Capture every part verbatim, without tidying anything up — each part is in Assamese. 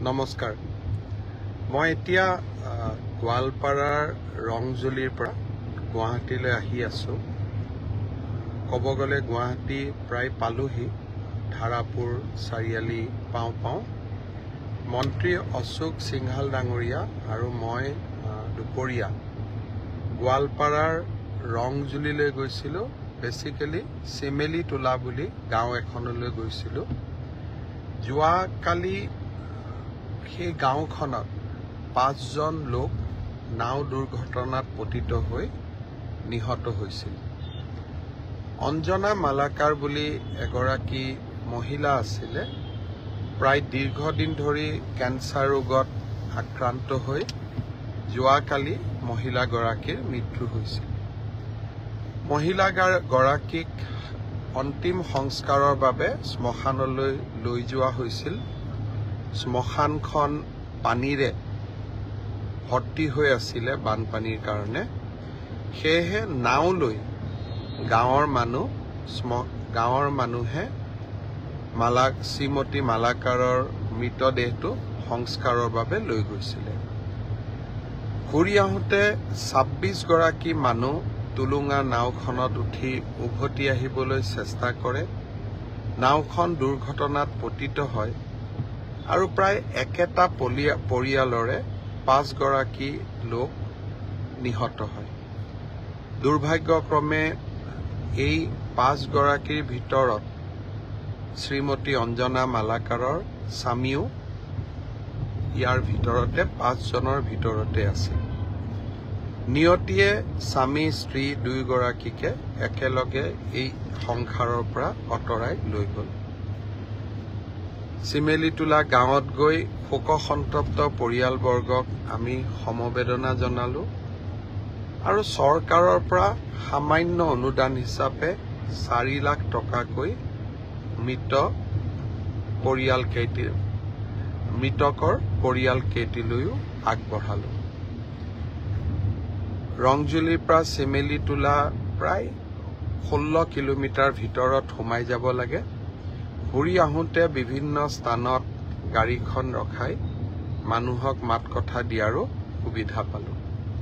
নমস্কাৰ মই এতিয়া গোৱালপাৰাৰ ৰংজুলিৰ পৰা গুৱাহাটীলৈ আহি আছো ক'ব গ'লে গুৱাহাটী প্ৰায় পালোহি ধাৰাপুৰ চাৰিআলি পাওঁ পাওঁ মন্ত্ৰী অশোক সিংহাল ডাঙৰীয়া আৰু মই দুপৰীয়া গোৱালপাৰাৰ ৰংজুলিলৈ গৈছিলোঁ বেসিক্যালি চিমেলি তোলা বুলি গাঁও এখনলৈ গৈছিলোঁ যোৱা কালি সেই গাঁওখনত পাঁচজন লোক নাও দুৰ্ঘটনাত পতিত হৈ নিহত হৈছিল অঞ্জনা মালাকাৰ বুলি এগৰাকী মহিলা আছিল প্ৰায় দীৰ্ঘদিন ধৰি ক্যান্সাৰ ৰোগত আক্ৰান্ত হৈ যোৱা কালি মহিলা গৰাকীৰ মৃত্যু হৈছিল মহিলা গৰাকীক অন্তিম সংস্কাৰৰ বাবে শ্মশানলৈ লৈ যোৱা হৈছিল শ্মশানখন পানীৰে ভৰ্তি হৈ আছিল বানপানীৰ কাৰণে সেয়েহে নাও লৈ গাঁৱৰ মানুহ গাঁৱৰ মানুহে মালাক শ্ৰীমতী মালাকাৰৰ মৃতদেহটো সংস্কাৰৰ বাবে লৈ গৈছিল ঘূৰি আহোঁতে ছাব্বিছ গৰাকী মানুহ টুলুঙা নাওখনত উঠি উভতি আহিবলৈ চেষ্টা কৰে নাওখন দুৰ্ঘটনাত পতিত হয় আৰু প্ৰায় একেটা পৰিয়ালৰে পাঁচ গৰাকী লোক নিহত হয় দুৰ্ভাগ্যক্ৰমে এই পাঁচ গৰাকীৰ ভিতৰত শ্ৰীমতী অঞ্জনা মালাকাৰৰ স্বামীও ইয়াৰ ভিতৰতে পাঁচজনৰ ভিতৰতে আছিল নিয়তিয়ে স্বামী স্ত্ৰী দুই গৰাকীকে একেলগে এই সংসাৰৰ পৰা অতৰাই লৈ গ'ল চিমেলিতোলা গাঁৱত গৈ শোকসন্তপ্ত পৰিয়ালবৰ্গক আমি সমবেদনা জনালো আৰু চৰকাৰৰ পৰা সামান্য অনুদান হিচাপে চাৰি লাখ টকাকৈ মৃত পৰিয়ালকেইটি মৃতকৰ পৰিয়ালকেইটিলৈও আগবঢ়ালো ৰংজুলিৰ পৰা চিমেলিতোলা প্ৰায় ষোল্ল কিলোমিটাৰ ভিতৰত সোমাই যাব লাগে ঘূৰি আহোঁতে বিভিন্ন স্থানত গাড়ীখন ৰখাই মানুহক মাত কথা দিয়াৰো সুবিধা পালোঁ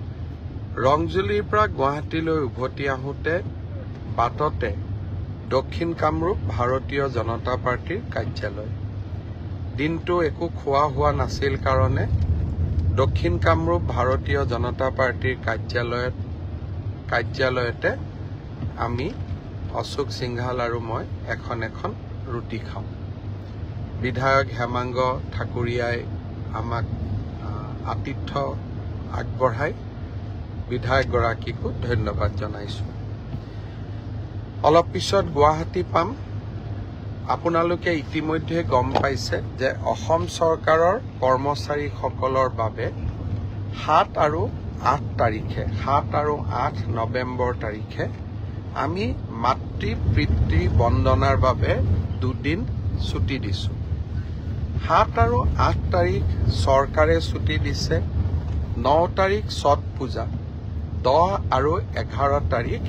ৰংজুলিৰ পৰা গুৱাহাটীলৈ উভতি আহোঁতে বাটতে দক্ষিণ কামৰূপ ভাৰতীয় জনতা পাৰ্টিৰ কাৰ্যালয় দিনটো একো খোৱা হোৱা নাছিল কাৰণে দক্ষিণ কামৰূপ ভাৰতীয় জনতা পাৰ্টিৰ কাৰ্যালয়ত কাৰ্যালয়তে আমি অশোক সিংহাল আৰু মই এখন এখন ৰুটি খাওঁ বিধায়ক হেমাংগ ঠাকুৰীয়াই আমাক আতিথ্য আগবঢ়াই বিধায়কগৰাকীকো ধন্যবাদ জনাইছোঁ অলপ পিছত গুৱাহাটী পাম আপোনালোকে ইতিমধ্যে গম পাইছে যে অসম চৰকাৰৰ কৰ্মচাৰীসকলৰ বাবে সাত আৰু আঠ তাৰিখে সাত আৰু আঠ নৱেম্বৰ তাৰিখে আমি মাতৃ পিতৃ বন্দনাৰ বাবে দুদিন ছুটি দিছোঁ সাত আৰু আঠ তাৰিখ চৰকাৰে ছুটি দিছে ন তাৰিখ ছট পূজা দহ আৰু এঘাৰ তাৰিখ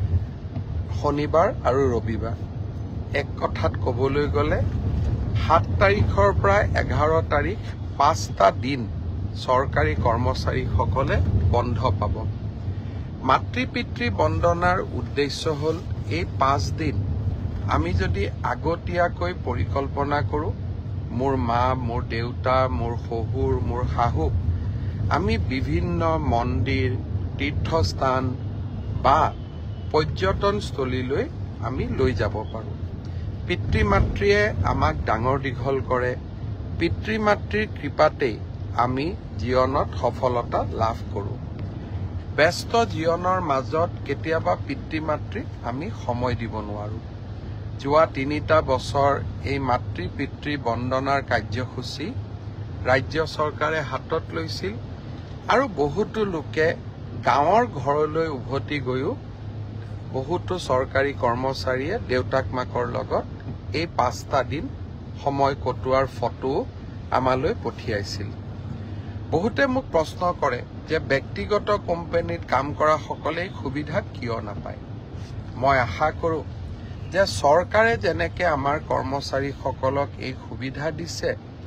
শনিবাৰ আৰু ৰবিবাৰ এক কথাত ক'বলৈ গ'লে সাত তাৰিখৰ পৰা এঘাৰ তাৰিখ পাঁচটা দিন চৰকাৰী কৰ্মচাৰীসকলে বন্ধ পাব মাতৃ পিতৃ বন্দনাৰ উদ্দেশ্য হ'ল এই পাঁচ দিন আমি যদি আগতীয়াকৈ পৰিকল্পনা কৰোঁ মোৰ মা মোৰ দেউতা মোৰ শহুৰ মোৰ শাহু আমি বিভিন্ন মন্দিৰ তীৰ্থস্থান বা পৰ্যটনস্থলীলৈ আমি লৈ যাব পাৰোঁ পিতৃ মাতৃয়ে আমাক ডাঙৰ দীঘল কৰে পিতৃ মাতৃৰ কৃপাতেই আমি জীৱনত সফলতা লাভ কৰোঁ ব্যস্ত জীৱনৰ মাজত কেতিয়াবা পিতৃ মাতৃক আমি সময় দিব নোৱাৰোঁ যোৱা তিনিটা বছৰ এই মাতৃ পিতৃ বন্দনাৰ কাৰ্যসূচী ৰাজ্য চৰকাৰে হাতত লৈছিল আৰু বহুতো লোকে গাঁৱৰ ঘৰলৈ উভতি গৈও বহুতো চৰকাৰী কৰ্মচাৰীয়ে দেউতাক মাকৰ লগত এই পাঁচটা দিন সময় কটোৱাৰ ফটো আমালৈ পঠিয়াইছিল বহুতে মোক প্ৰশ্ন কৰে যে ব্যক্তিগত কোম্পানীত কাম কৰা সকলে সুবিধা কিয় নাপায় মই আশা কৰোঁ যে চৰকাৰে যেনেকৈ আমাৰ কৰ্মচাৰীসকলক এই সুবিধা দিছে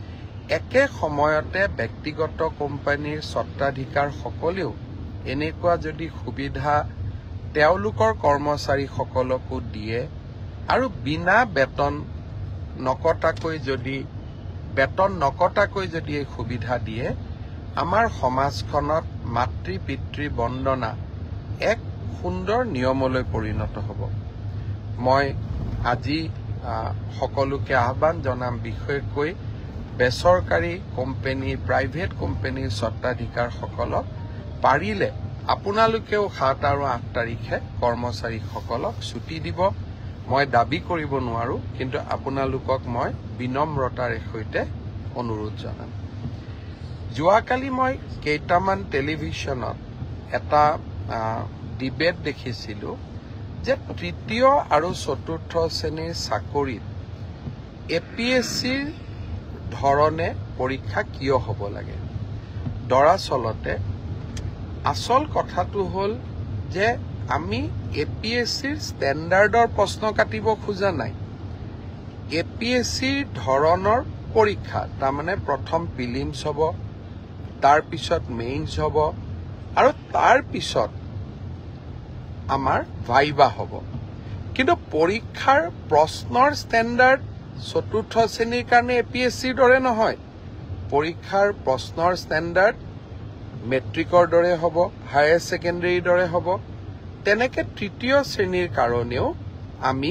একে সময়তে ব্যক্তিগত কোম্পানীৰ স্বত্বাধিকাৰ সকলেও এনেকুৱা যদি সুবিধা তেওঁলোকৰ কৰ্মচাৰীসকলকো দিয়ে আৰু বিনা বেতন নকটাকৈ যদি বেতন নকটাকৈ যদি এই সুবিধা দিয়ে আমাৰ সমাজখনত মাতৃ পিতৃ বন্দনা এক সুন্দৰ নিয়মলৈ পৰিণত হ'ব। মই আজি সকলোকে আহ্বান জনাম বিশেষকৈ বেচৰকাৰী কোম্পানী প্ৰাইভেট কোম্পানীৰ স্বত্বাধিকাৰসকলক পাৰিলে আপোনালোকেও সাত আৰু আঠ তাৰিখে কৰ্মচাৰীসকলক ছুটি দিব। মই দাবী কৰিব নোৱাৰো, কিন্তু আপোনালোকক মই বিনম্ৰতাৰে সৈতে অনুৰোধ জনাম। যোৱাকালি মই কেইটামান টেলিভিশ্যনত এটা ডিবেট দেখিছিলো যে তৃতীয় আৰু চতুৰ্থ শ্ৰেণীৰ চাকৰিত এ পি এছ চিৰ ধৰণে পৰীক্ষা কিয় হ'ব লাগে। দৰাচলতে আসল কথাটো হ'ল যে আমি এ পি এছ চিৰ ষ্টেণ্ডাৰ্ডৰ প্ৰশ্ন কাটিব খোজা নাই। এ পি এছ চিৰ ধৰণৰ পৰীক্ষা তাৰমানে প্ৰথম প্ৰিলিমছ হ'ব, তাৰপিছত মেইনছ হ'ব আৰু তাৰপিছত আমাৰ ভাইবা হ'ব। কিন্তু পৰীক্ষাৰ প্ৰশ্নৰ ষ্টেণ্ডাৰ্ড চতুৰ্থ শ্ৰেণীৰ কাৰণে এ পি এছ চিৰ দৰে নহয়। পৰীক্ষাৰ প্ৰশ্নৰ ষ্টেণ্ডাৰ্ড মেট্ৰিকৰ দৰে হ'ব, হায়াৰ ছেকেণ্ডেৰীৰ দৰে হ'ব। তেনেকে তৃতীয় শ্ৰেণীৰ কাৰণেও আমি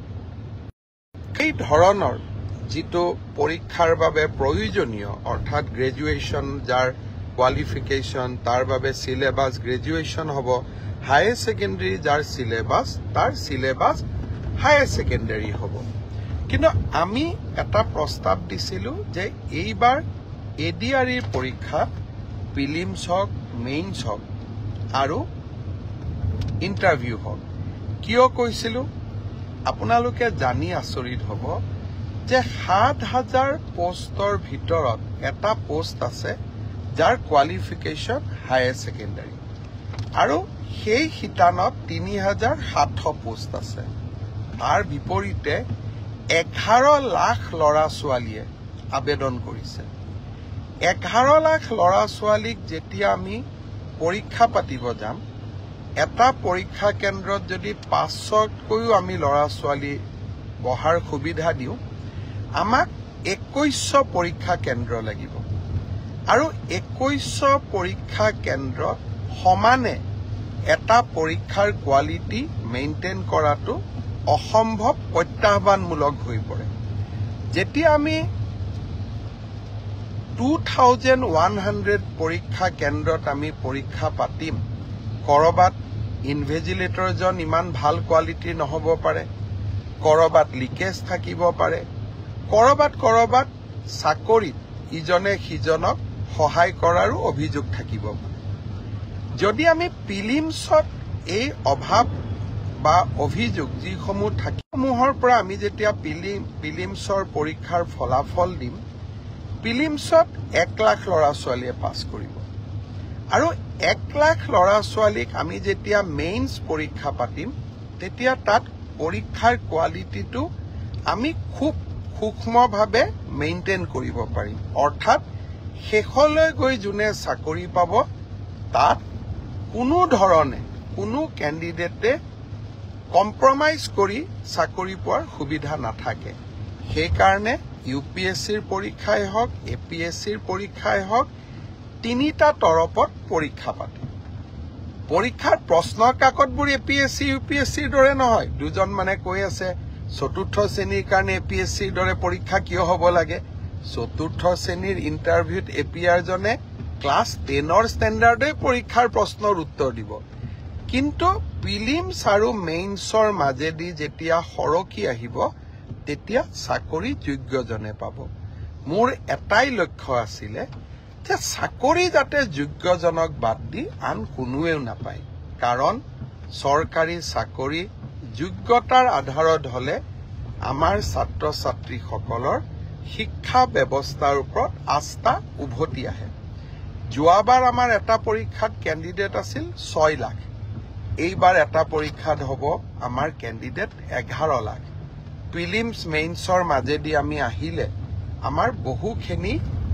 সেই ধৰণৰ যিটো পৰীক্ষাৰ বাবে প্ৰয়োজনীয় অৰ্থাৎ গ্ৰেজুৱেশ্যন যাৰ কোৱালিফিকেশ্যন তাৰ বাবে চিলেবাছ গ্ৰেজুৱেশ্যন হ'ব, হায়াৰ ছেকেণ্ডেৰী যাৰ চিলেবাছ তাৰ চিলেবাছ হায়াৰ ছেকেণ্ডেৰী হ'ব। কিন্তু আমি এটা প্ৰস্তাৱ দিছিলোঁ যে এইবাৰ এ ডি আৰ ইৰ পৰীক্ষা প্ৰিলিমছ হওক, মেইনছ হওক আৰু ইণ্টাৰভিউ হওক। কিয় কৈছিলোঁ আপোনালোকে জানি আচৰিত হ'ব যে সাত হাজাৰ পোষ্টৰ ভিতৰত এটা পোষ্ট আছে যাৰ কোৱালিফিকেশ্যন হায়াৰ ছেকেণ্ডেৰী আৰু সেই শিতানত তিনি হাজাৰ সাতশ পোষ্ট আছে। তাৰ বিপৰীতে এঘাৰ লাখ ল'ৰা ছোৱালীয়ে আবেদন কৰিছে। এঘাৰ লাখ ল'ৰা ছোৱালীক যেতিয়া আমি পৰীক্ষা পাতিব যাম, এটা পৰীক্ষা কেন্দ্ৰত যদি পাঁচশতকৈও আমি ল'ৰা ছোৱালী বহাৰ সুবিধা দিওঁ, আমাক একৈছশ পৰীক্ষা কেন্দ্ৰ লাগিব আৰু একৈছশ পৰীক্ষা কেন্দ্ৰত সমানে এটা পৰীক্ষাৰ কোৱালিটি মেইনটেইন কৰাটো অসম্ভৱ, প্ৰত্যাহ্বানমূলক হৈ পৰে। যেতিয়া আমি টু থাউজেণ্ড ওৱান হাণ্ড্ৰেড পৰীক্ষা কেন্দ্ৰত আমি পৰীক্ষা পাতিম, কৰবাত ইনভেজিলেটৰজন ইমান ভাল কোৱালিটিৰ নহ'ব পাৰে, কৰবাত লিকেজ থাকিব পাৰে, কৰবাত কৰবাত চাকৰিত ইজনে সিজনক সহায় কৰাৰো অভিযোগ থাকিব পাৰে। যদি আমি প্ৰিলিমছত এই অভাৱ বা অভিযোগ যিসমূহ থাকিসমূহৰ পৰা আমি যেতিয়া প্ৰিলিম প্ৰিলিমছৰ পৰীক্ষাৰ ফলাফল দিম, প্ৰিলিমছত এক লাখ ল'ৰা ছোৱালীয়ে পাছ কৰিব আৰু এক লাখ ল'ৰা ছোৱালীক আমি যেতিয়া মেইনছ পৰীক্ষা পাতিম, তেতিয়া তাত পৰীক্ষাৰ কোৱালিটিটো আমি খুব সূক্ষ্মভাৱে মেইনটেইন কৰিব পাৰিম। অৰ্থাৎ শেষলৈ গৈ যোনে চাকৰি পাব, তাত কোনো ধৰণে কোনো কেণ্ডিডেটে কম্প্ৰমাইজ কৰি চাকৰি পোৱাৰ সুবিধা নাথাকে। সেইকাৰণে ইউ পি এছ চিৰ পৰীক্ষাই হওক, এ পি এছ চিৰ পৰীক্ষাই হওক, তিনিটা তৰপত পৰীক্ষা পাতে। পৰীক্ষাৰ প্ৰশ্ন কাকতবোৰ A P S C U P S চিৰ দৰে নহয়। দুজন মানে কৈ আছে চতুৰ্থ শ্ৰেণীৰ কাৰণে এ পি এছ চিৰ দৰে পৰীক্ষা কিয় হ'ব লাগে। চতুৰ্থ শ্ৰেণীৰ ইণ্টাৰভিউত এ পি আৰজনে ক্লাছ টেনৰ ষ্টেণ্ডাৰ্ডে পৰীক্ষাৰ প্ৰশ্নৰ উত্তৰ দিব, কিন্তু প্ৰিলিমছ আৰু মেইনছৰ মাজেদি যেতিয়া সৰকি আহিব, তেতিয়া চাকৰি যোগ্যজনে পাব। মোৰ এটাই লক্ষ্য আছিলে যে চাকৰি যাতে যোগ্যজনক বাদ দি আন কোনোৱেও নাপায়, কাৰণ চৰকাৰী চাকৰি যোগ্যতাৰ আধাৰত হলে আমাৰ ছাত্ৰ ছাত্ৰীসকলৰ শিক্ষা ব্যৱস্থাৰ ওপৰত আস্থা উভতি আহে। যোৱাবাৰ আমাৰ এটা পৰীক্ষাত কেণ্ডিডেট আছিল ছয় লাখ, এইবাৰ এটা পৰীক্ষাত হ'ব আমাৰ কেণ্ডিডেট এঘাৰ লাখ। প্ৰিলিমছ মেইনছৰ মাজেদি আমি আহিলে আমাৰ বহুখিনি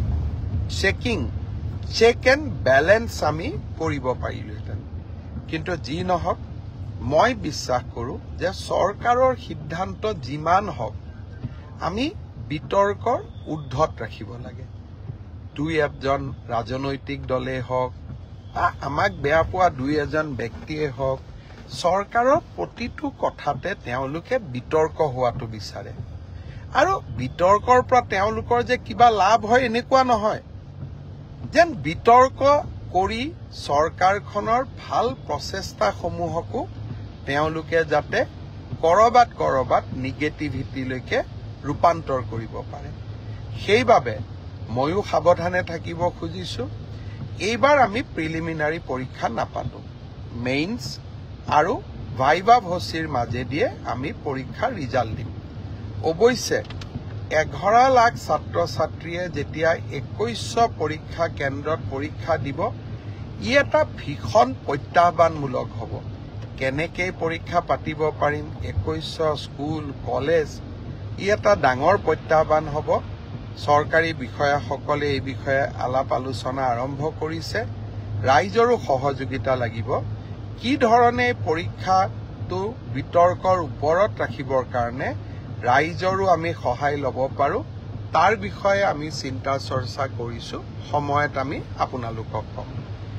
চেকিং চেক এণ্ড বেলেঞ্চ আমি কৰিব পাৰিলোহেঁতেন। কিন্তু যি নহওক, মই বিশ্বাস কৰোঁ যে চৰকাৰৰ সিদ্ধান্ত যিমান হওক আমি বিতৰ্কৰ ঊৰ্ধত ৰাখিব লাগে। দুই এজন ৰাজনৈতিক দলেই হওক বা আমাক বেয়া পোৱা দুই এজন ব্যক্তিয়ে হওক, চৰকাৰৰ প্ৰতিটো কথাতে তেওঁলোকে বিতৰ্ক হোৱাটো বিচাৰে। আৰু বিতৰ্কৰ পৰা তেওঁলোকৰ যে কিবা লাভ হয় এনেকুৱা নহয়, যেন বিতৰ্ক কৰি চৰকাৰখনৰ ভাল প্ৰচেষ্টাসমূহকো তেওঁলোকে যাতে কৰবাত কৰবাত নিগেটিভিটিলৈকে ৰূপান্তৰ কৰিব পাৰে। সেইবাবে ময়ো সাৱধানে থাকিব খুজিছোঁ। এইবাৰ আমি প্ৰিলিমিনাৰী পৰীক্ষা নাপাতো, মেইনছ আৰু ভাইভা ভচিৰ মাজেদিয়ে আমি পৰীক্ষাৰ ৰিজাল্ট দিম। অৱশ্যে এঘাৰ লাখ ছাত্ৰ ছাত্ৰীয়ে যেতিয়া একৈশ পৰীক্ষা কেন্দ্ৰত পৰীক্ষা দিব, ই এটা ভীষণ প্ৰত্যাহ্বানমূলক হ'ব। কেনেকে পৰীক্ষা পাতিব পাৰিম, একৈশ স্কুল কলেজ, ই এটা ডাঙৰ প্ৰত্যাহ্বান হ'ব। চৰকাৰী বিষয়াসকলে এই বিষয়ে আলাপ আলোচনা আৰম্ভ কৰিছে। ৰাইজৰো সহযোগিতা লাগিব। কি ধৰণে পৰীক্ষাটো বিতৰ্কৰ ওপৰত ৰাখিবৰ কাৰণে ৰাইজৰো আমি সহায় ল'ব পাৰোঁ, তাৰ বিষয়ে আমি চিন্তা চৰ্চা কৰিছোঁ। সময়ত আমি আপোনালোকক কম।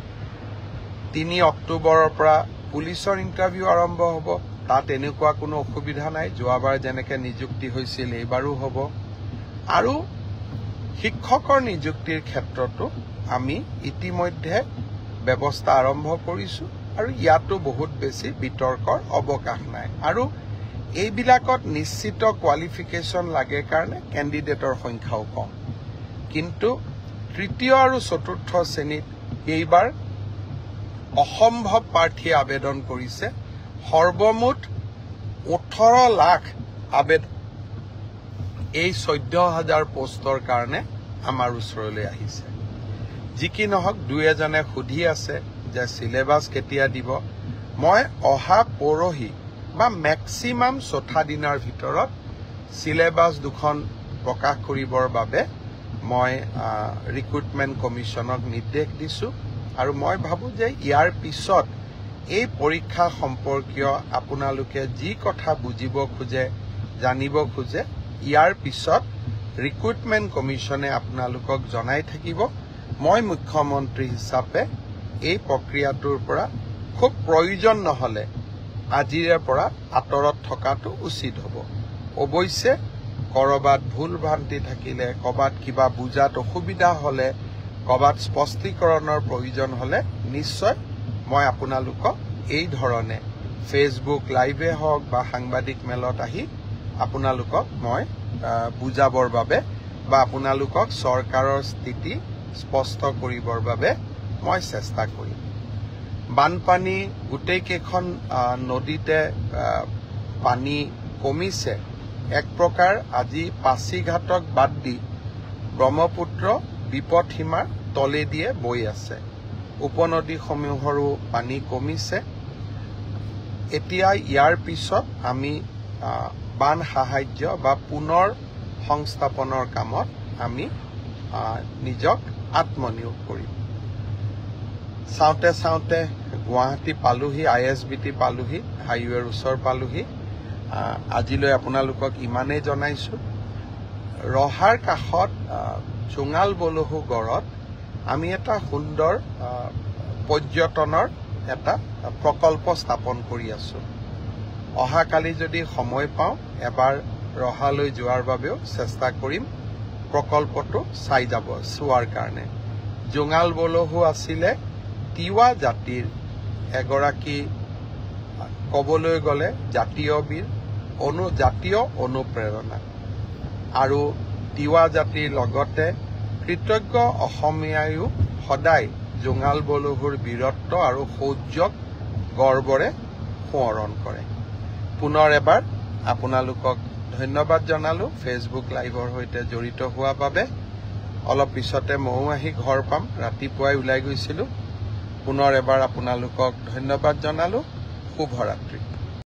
তিনি অক্টোবৰৰ পৰা পুলিচৰ ইণ্টাৰভিউ আৰম্ভ হ'ব। তাত এনেকুৱা কোনো অসুবিধা নাই, যোৱাবাৰ যেনেকৈ নিযুক্তি হৈছিল এইবাৰো হ'ব। আৰু শিক্ষকৰ নিযুক্তিৰ ক্ষেত্ৰতো আমি ইতিমধ্যে ব্যৱস্থা আৰম্ভ কৰিছোঁ আৰু ইয়াতো বহুত বেছি বিতৰ্কৰ অৱকাশ নাই। আৰু এইবিলাকত নিশ্চিত কোৱালিফিকেশ্যন লাগে কাৰণে কেণ্ডিডেটৰ সংখ্যাও কম। কিন্তু তৃতীয় আৰু চতুৰ্থ শ্ৰেণীত এইবাৰ অসম্ভৱ প্ৰাৰ্থীয়ে আবেদন কৰিছে। সৰ্বমুঠ ওঠৰ লাখ আবেদন এই চৈধ্য হাজাৰ পোষ্টৰ কাৰণে আমাৰ ওচৰলৈ আহিছে। যি কি নহওক, দুই এজনে সুধি আছে যে চিলেবাছ কেতিয়া দিব। মই অহা পৰহি বা মেক্সিমাম চৌঠা দিনৰ ভিতৰত চিলেবাছ দুখন প্ৰকাশ কৰিবৰ বাবে মই ৰিক্ৰুটমেণ্ট কমিশ্যনক নিৰ্দেশ দিছোঁ। আৰু মই ভাবোঁ যে ইয়াৰ পিছত এই পৰীক্ষা সম্পৰ্কীয় আপোনালোকে যি কথা বুজিব খোজে, জানিব খোজে, ইয়াৰ পিছত ৰিক্ৰুটমেণ্ট কমিশ্যনে আপোনালোকক জনাই থাকিব। মই মুখ্যমন্ত্ৰী হিচাপে এই প্ৰক্ৰিয়াটোৰ পৰা খুব প্ৰয়োজন নহ'লে আজিৰে পৰা আঁতৰত থকাটো উচিত হ'ব। অৱশ্যে ক'ৰবাত ভুল ভ্ৰান্তি থাকিলে, ক'ৰবাত কিবা বুজাত অসুবিধা হ'লে, ক'ৰবাত স্পষ্টীকৰণৰ প্ৰয়োজন হ'লে নিশ্চয় মই আপোনালোকক এই ধৰণে ফেচবুক লাইভে হওক বা সাংবাদিক মেলত আহি আপোনালোকক মই বুজাবৰ বাবে বা আপোনালোকক চৰকাৰৰ স্থিতি স্পষ্ট কৰিবৰ বাবে মই চেষ্টা কৰিম। বানপানী গোটেইকেইখন নদীতে পানী কমিছে। এক প্ৰকাৰ আজি পাছিঘাটক বাদ দি ব্ৰহ্মপুত্ৰ বিপদসীমাৰ তলেদিয়ে বৈ আছে। উপনদীসমূহৰো পানী কমিছে। এতিয়া ইয়াৰ পিছত আমি বান সাহায্য বা পুনৰ সংস্থাপনৰ কামত আমি নিজক আত্মনিয়োগ কৰিম। চাওঁতে চাওঁতে গুৱাহাটী পালোহি, আই এছ বি টি পালোহি, হাইৱেৰ ওচৰ পালোহি। আজিলৈ আপোনালোকক ইমানেই জনাইছোঁ। ৰহাৰ কাষত জোঙাল বলহু গড়ত আমি এটা সুন্দৰ পৰ্যটনৰ এটা প্ৰকল্প স্থাপন কৰি আছোঁ। অহাকালি যদি সময় পাওঁ এবাৰ ৰহালৈ যোৱাৰ বাবেও চেষ্টা কৰিম, প্ৰকল্পটো চাই যাব চোৱাৰ কাৰণে। জোঙাল বলহু আছিলে তিৱা জাতিৰ এগৰাকী, ক'বলৈ গ'লে জাতীয় বীৰ, অনু জাতীয় অনুপ্ৰেৰণা। আৰু তিৱা জাতিৰ লগতে কৃতজ্ঞ অসমীয়ায়ো সদায় জোঙাল বলহুৰ বীৰত্ব আৰু শৌৰ্যক গৰ্বৰে সোঁৱৰণ কৰে। পুনৰ এবাৰ আপোনালোকক ধন্যবাদ জনালোঁ ফেচবুক লাইভৰ সৈতে জড়িত হোৱাৰ বাবে। অলপ পিছতে ময়ো আহি ঘৰ পাম, ৰাতিপুৱাই ওলাই গৈছিলোঁ। পুনৰ এবাৰ আপোনালোকক ধন্যবাদ জনালোঁ। শুভৰাত্ৰি।